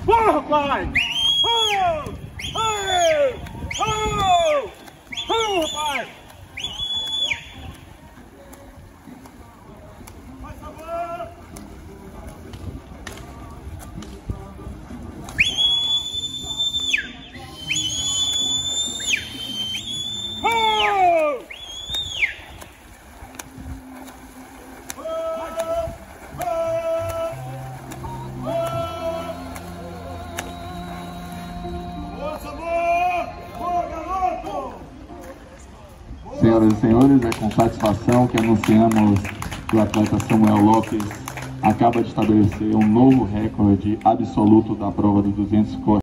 Bora, rapaz! Oh! Oh! Oh! Oh, rapaz! Faz favor! Oh! Senhoras e senhores, é com satisfação que anunciamos que o atleta Samuel Lopes acaba de estabelecer um novo recorde absoluto da prova dos 200 cortes.